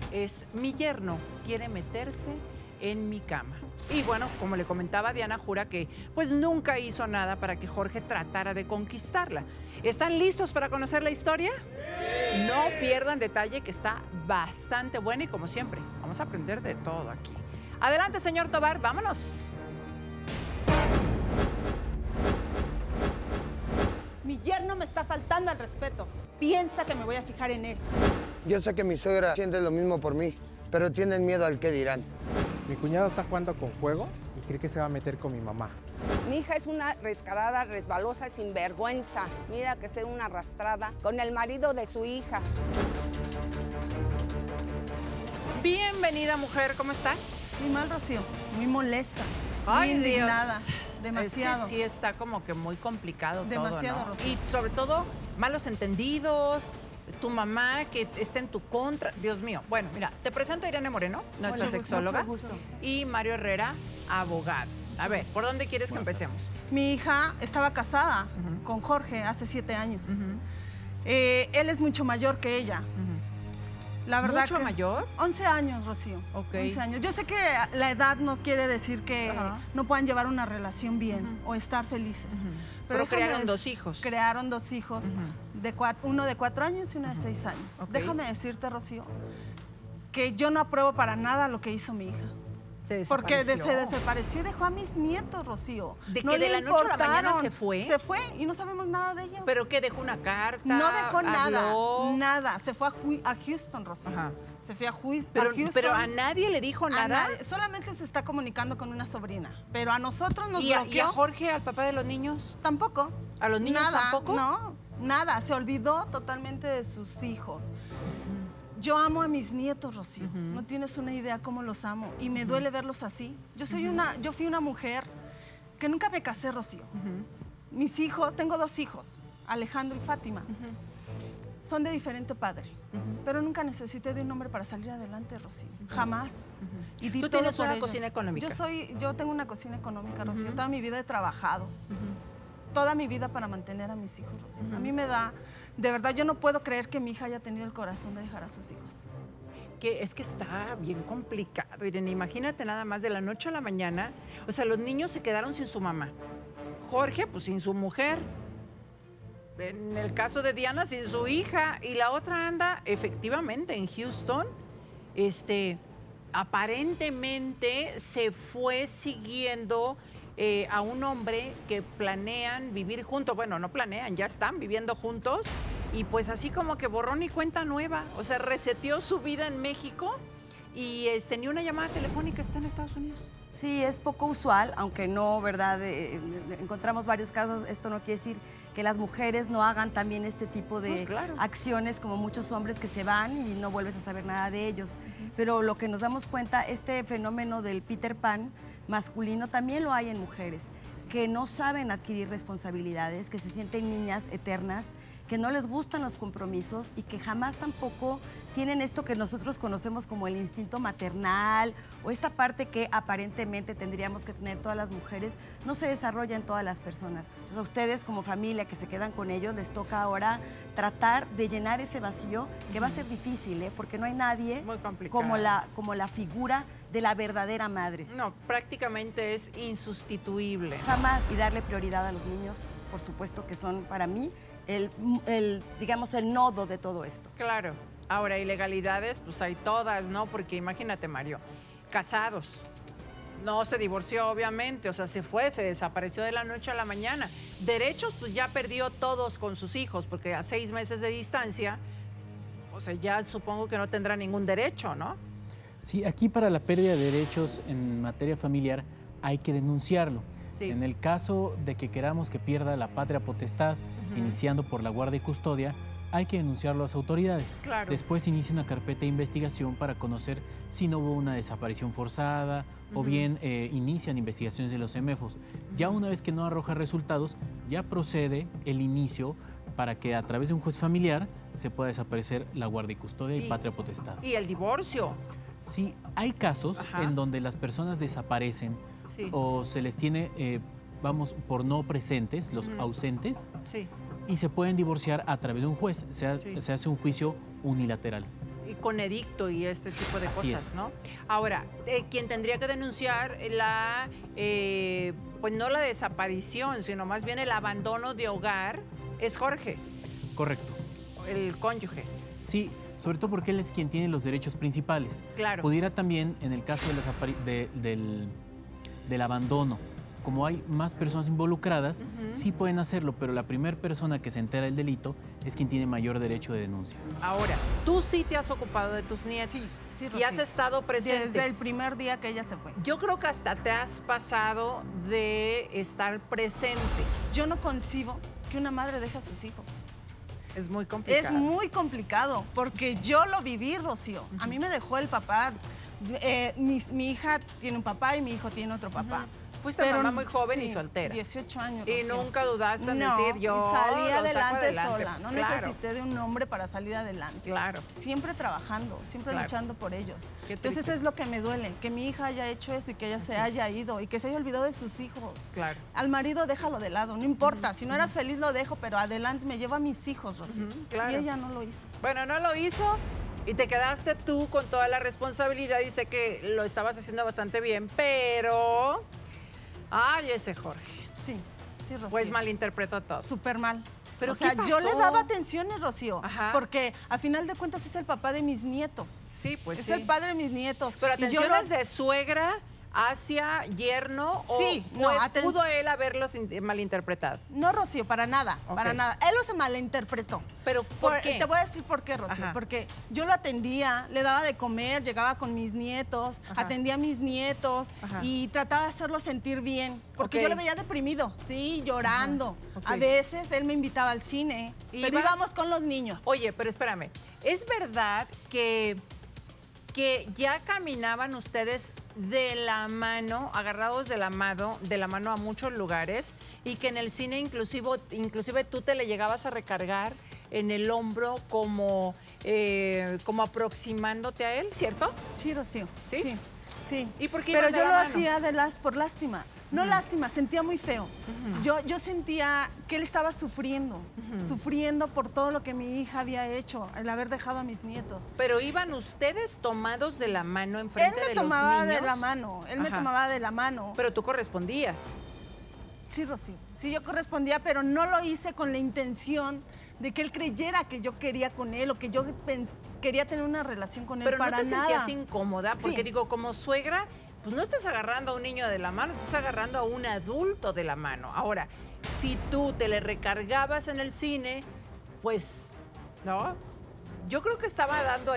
es mi yerno quiere meterse en mi cama. Y bueno, como le comentaba, Diana jura que pues nunca hizo nada para que Jorge tratara de conquistarla. ¿Están listos para conocer la historia? ¡Sí! No pierdan detalle, que está bastante buena y como siempre, vamos a aprender de todo aquí. Adelante, señor Tobar, vámonos. Mi yerno me está faltando al respeto. Piensa que me voy a fijar en él. Yo sé que mi suegra siente lo mismo por mí, pero tienen miedo al qué dirán. Mi cuñado está jugando con fuego y cree que se va a meter con mi mamá. Mi hija es una rescalada, resbalosa, sinvergüenza. Mira que ser una arrastrada con el marido de su hija. Bienvenida, mujer, ¿cómo estás? Muy mal, Rocío. Muy molesta. Ay, muy indignada. Dios. Demasiado. Es que sí está como que muy complicado Demasiado, todo, ¿no? Rocío. Y sobre todo, malos entendidos, tu mamá que está en tu contra. Dios mío. Bueno, mira, te presento a Irene Moreno, nuestra sexóloga, mucho gusto. y Mario Herrera, abogado. A ver, ¿por dónde quieres que empecemos? Mi hija estaba casada con Jorge hace 7 años. Él es mucho mayor que ella. La verdad ¿Mucho mayor? 11 años, Rocío. Ok. 11 años. Yo sé que la edad no quiere decir que no puedan llevar una relación bien o estar felices. Pero crearon 2 hijos. Crearon 2 hijos, uno de 4 años y uno de 6 años. Ok. Déjame decirte, Rocío, que yo no apruebo para nada lo que hizo mi hija. Se Porque desapareció. se desapareció y dejó a mis nietos, Rocío. ¿De No que de le la noche a la mañana importaron. se fue? Se fue y no sabemos nada de ellos. ¿Pero qué? ¿Dejó una carta? No dejó nada, habló? nada. Se fue a Houston, Rocío. Ajá. Se fue a Houston. Pero a nadie le dijo A nada. nadie. Solamente se está comunicando con una sobrina. Pero a nosotros nos ¿Y a bloqueó. Jorge, al papá de los niños? Tampoco. ¿A los niños Nada, tampoco? No, nada. Se olvidó totalmente de sus hijos. Yo amo a mis nietos, Rocío. No tienes una idea cómo los amo. Y me duele verlos así. Yo fui una mujer que nunca me casé, Rocío. Mis hijos, tengo 2 hijos, Alejandro y Fátima. Son de diferente padre. Pero nunca necesité de un hombre para salir adelante, Rocío. Jamás. Y di ¿Tú todo tienes por una ellos. cocina económica? Yo tengo una cocina económica, Rocío. Toda mi vida he trabajado. Toda mi vida para mantener a mis hijos, Rocío. A mí me da, de verdad, yo no puedo creer que mi hija haya tenido el corazón de dejar a sus hijos. Que es que está bien complicado, Irene. Imagínate nada más de la noche a la mañana. O sea, los niños se quedaron sin su mamá. Jorge, pues sin su mujer. En el caso de Diana, sin su hija. Y la otra anda efectivamente en Houston. Aparentemente se fue siguiendo a un hombre que planean vivir juntos. Bueno, no planean, ya están viviendo juntos. Y pues así como que borrón y cuenta nueva. O sea, reseteó su vida en México y ni una llamada telefónica, está en Estados Unidos. Sí, es poco usual, aunque no, ¿verdad? Encontramos varios casos. Esto no quiere decir que las mujeres no hagan también este tipo de acciones, como muchos hombres que se van y no vuelves a saber nada de ellos. Pero lo que nos damos cuenta, este fenómeno del Peter Pan masculino también lo hay en mujeres, que no saben adquirir responsabilidades, que se sienten niñas eternas, que no les gustan los compromisos y que jamás tampoco tienen esto que nosotros conocemos como el instinto maternal o esta parte que aparentemente tendríamos que tener todas las mujeres, no se desarrolla en todas las personas. Entonces a ustedes como familia que se quedan con ellos les toca ahora tratar de llenar ese vacío, que va a ser difícil, porque no hay nadie como la figura de la verdadera madre. No, prácticamente es insustituible. Jamás, y darle prioridad a los niños, por supuesto que son para mí digamos, el nodo de todo esto. Claro. Ahora, ilegalidades, pues hay todas, ¿no? Porque imagínate, Mario, casados. No se divorció, obviamente, o sea, se fue, se desapareció de la noche a la mañana. Derechos, pues ya perdió todos con sus hijos, porque a 6 meses de distancia, o sea, ya supongo que no tendrá ningún derecho, ¿no? Sí, aquí para la pérdida de derechos en materia familiar hay que denunciarlo. Sí. En el caso de que queramos que pierda la patria potestad, iniciando por la guardia y custodia, hay que denunciarlo a las autoridades. Claro. Después inicia una carpeta de investigación para conocer si no hubo una desaparición forzada o bien inician investigaciones de los CEMEFOS. Ya una vez que no arroja resultados, ya procede el inicio para que a través de un juez familiar se pueda desaparecer la guardia y custodia y patria potestad. ¿Y el divorcio? Sí, hay casos en donde las personas desaparecen o se les tiene, vamos, por no presentes, los ausentes, y se pueden divorciar a través de un juez. Se hace un juicio unilateral. Y con edicto y este tipo de Así cosas, es. ¿no? Ahora, quien tendría que denunciar pues no la desaparición, sino más bien el abandono de hogar es Jorge, Correcto. el cónyuge. Sí, sobre todo porque él es quien tiene los derechos principales. Claro. Pudiera también, en el caso del abandono, como hay más personas involucradas, sí pueden hacerlo, pero la primera persona que se entera del delito es quien tiene mayor derecho de denuncia. Ahora, tú sí te has ocupado de tus nietos Sí, y has Rocío. estado presente. Desde el primer día que ella se fue. Yo creo que hasta te has pasado de estar presente. Yo no concibo que una madre deje a sus hijos. Es muy complicado. Es muy complicado, porque yo lo viví, Rocío. A mí me dejó el papá. Mi hija tiene un papá y mi hijo tiene otro papá. Fuiste mamá muy joven y soltera. 18 años. Y Rocío. nunca dudaste en No, decir, yo y salí lo saco adelante sola. pues, No claro, necesité de un hombre para salir adelante. Claro. Siempre trabajando, siempre Claro. luchando por ellos. Qué Entonces triste. es lo que me duele, que mi hija haya hecho eso y que ella se haya ido y que se haya olvidado de sus hijos. Claro. Al marido déjalo de lado, no importa. Si no eras feliz lo dejo, pero adelante me llevo a mis hijos, Rocío. claro. Y ella no lo hizo. Bueno, no lo hizo y te quedaste tú con toda la responsabilidad y sé que lo estabas haciendo bastante bien, pero... Ay, ese Jorge. Sí, sí, Rocío. Pues malinterpretó todo. Súper mal. ¿Pero o sea, qué yo le pasó? daba atenciones, Rocío, Ajá. porque a final de cuentas es el papá de mis nietos. Sí, pues es sí. el padre de mis nietos. Pero Y yo atenciones lo- de suegra hacia yerno o Sí, no, pudo él haberlos malinterpretado. No, Rocío, para nada, Ok. para nada. Él lo se malinterpretó. Pero ¿por qué? Te voy a decir por qué, Rocío. Ajá. Porque yo lo atendía, le daba de comer, llegaba con mis nietos, Ajá. atendía a mis nietos Ajá. y trataba de hacerlo sentir bien. Porque Ok. yo lo veía deprimido, sí, llorando. Ok. A veces él me invitaba al cine, pero ¿Ibas? íbamos con los niños. Oye, pero espérame, ¿es verdad que ya caminaban ustedes de la mano, agarrados de la mano a muchos lugares y que en el cine inclusive tú te le llegabas a recargar en el hombro como aproximándote a él, ¿cierto? Sí, Rocío. ¿Sí? Sí. Sí. ¿Y por qué Pero iban de yo la lo mano? hacía por lástima. No lástima, sentía muy feo. Yo sentía que él estaba sufriendo, sufriendo por todo lo que mi hija había hecho, el haber dejado a mis nietos. Pero iban ustedes tomados de la mano Él enfrente de me los tomaba niños. de la mano, él me Ajá. tomaba de la mano. Pero tú correspondías. Sí, Rocío, sí yo correspondía, pero no lo hice con la intención de que él creyera que yo quería con él o que yo quería tener una relación con él, Pero para no te nada. sentías incómoda, porque Sí. digo, como suegra, pues no estás agarrando a un niño de la mano, estás agarrando a un adulto de la mano. Ahora, si tú te le recargabas en el cine, pues, ¿no? Yo creo que estaba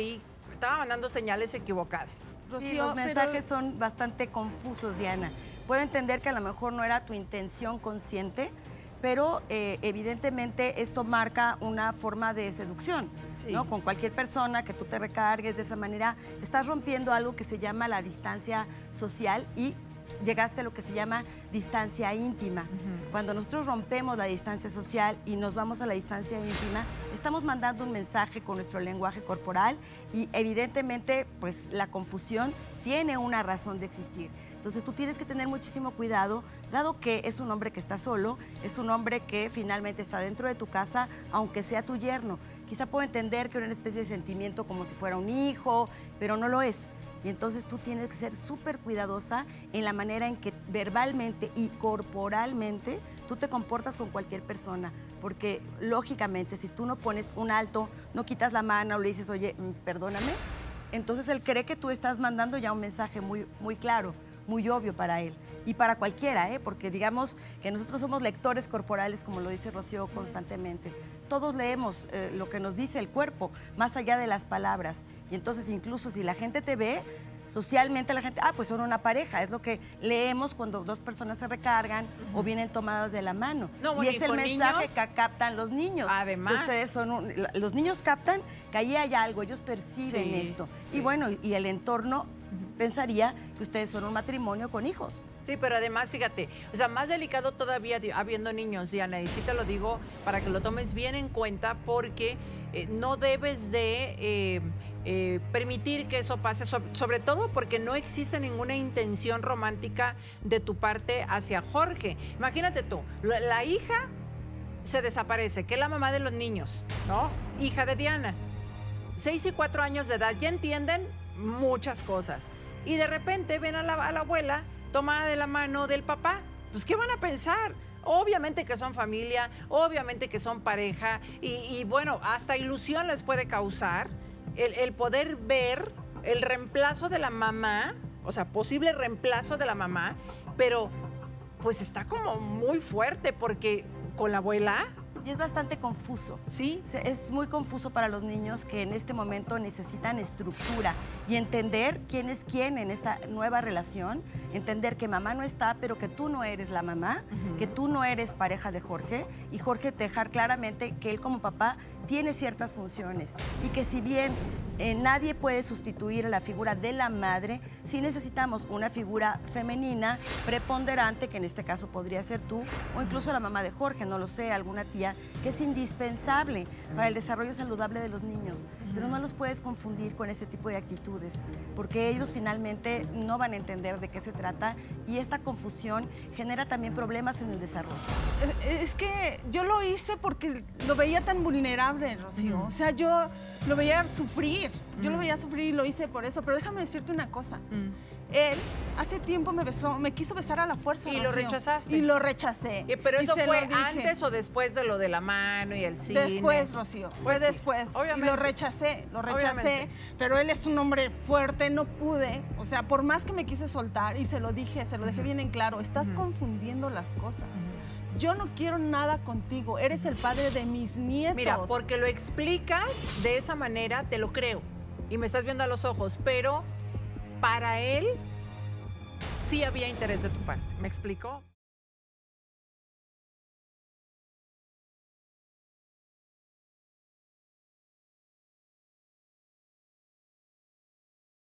mandando señales equivocadas. Rocío, Sí, los pero- mensajes son bastante confusos, Diana. Puedo entender que a lo mejor no era tu intención consciente, pero evidentemente esto marca una forma de seducción, Sí. ¿no? Con cualquier persona que tú te recargues de esa manera, estás rompiendo algo que se llama la distancia social y llegaste a lo que se llama distancia íntima. Cuando nosotros rompemos la distancia social y nos vamos a la distancia íntima, estamos mandando un mensaje con nuestro lenguaje corporal y evidentemente pues la confusión tiene una razón de existir. Entonces tú tienes que tener muchísimo cuidado, dado que es un hombre que está solo, es un hombre que finalmente está dentro de tu casa, aunque sea tu yerno. Quizá puedo entender que era una especie de sentimiento como si fuera un hijo, pero no lo es. Y entonces tú tienes que ser súper cuidadosa en la manera en que verbalmente y corporalmente tú te comportas con cualquier persona. Porque lógicamente si tú no pones un alto, no quitas la mano o le dices, oye, perdóname, entonces él cree que tú estás mandando ya un mensaje muy, muy claro, muy obvio para él. Y para cualquiera, porque digamos que nosotros somos lectores corporales, como lo dice Rocío constantemente. Todos leemos lo que nos dice el cuerpo, más allá de las palabras. Y entonces incluso si la gente te ve, socialmente la gente, pues son una pareja. Es lo que leemos cuando dos personas se recargan o vienen tomadas de la mano. No, y bueno, es y el con mensaje niños, que captan los niños. además. Que ustedes son los niños captan que ahí hay algo, ellos perciben Sí, esto. sí. Y bueno, y el entorno pensaría que ustedes son un matrimonio con hijos. Sí, pero además, fíjate, o sea, más delicado todavía habiendo niños, Diana, y sí te lo digo para que lo tomes bien en cuenta porque no debes de permitir que eso pase, sobre todo porque no existe ninguna intención romántica de tu parte hacia Jorge. Imagínate tú, la hija se desaparece, que es la mamá de los niños, ¿no? Hija de Diana. 6 y 4 años de edad, ya entienden muchas cosas. Y de repente ven a la abuela tomada de la mano del papá. Pues, ¿qué van a pensar? Obviamente que son familia, obviamente que son pareja y bueno, hasta ilusión les puede causar el poder ver el reemplazo de la mamá, o sea, posible reemplazo de la mamá, pero pues está como muy fuerte porque con la abuela... Y es bastante confuso. Sí. O sea, es muy confuso para los niños que en este momento necesitan estructura y entender quién es quién en esta nueva relación, entender que mamá no está, pero que tú no eres la mamá, que tú no eres pareja de Jorge, y Jorge dejar claramente que él como papá tiene ciertas funciones y que si bien nadie puede sustituir a la figura de la madre, sí necesitamos una figura femenina preponderante, que en este caso podría ser tú, o incluso la mamá de Jorge, no lo sé, alguna tía, que es indispensable para el desarrollo saludable de los niños, pero no los puedes confundir con ese tipo de actitudes, porque ellos finalmente no van a entender de qué se trata y esta confusión genera también problemas en el desarrollo. Es que yo lo hice porque lo veía tan vulnerable, Rocío. O sea, yo lo veía sufrir. Yo lo veía sufrir y lo hice por eso. Pero déjame decirte una cosa. Él hace tiempo me quiso besar a la fuerza, ¿Y Rocío. lo rechazaste? Y lo rechacé. Pero eso Y se fue lo dije. antes o después de lo de la mano y el cine. Después, Rocío, Pues fue sí, después. obviamente. Y lo rechacé, Obviamente. pero él es un hombre fuerte, no pude. O sea, por más que me quise soltar, y se lo dije, se lo dejé bien en claro, estás confundiendo las cosas. Yo no quiero nada contigo, eres el padre de mis nietos. Mira, porque lo explicas de esa manera, te lo creo. Y me estás viendo a los ojos, pero para él sí había interés de tu parte. ¿Me explicó?